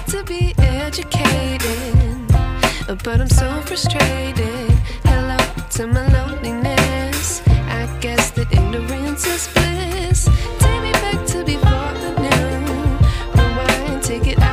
like to be educated, but I'm so frustrated. Hello to my loneliness. I guess that ignorance is bliss. Take me back to before I knew. Rewind, take it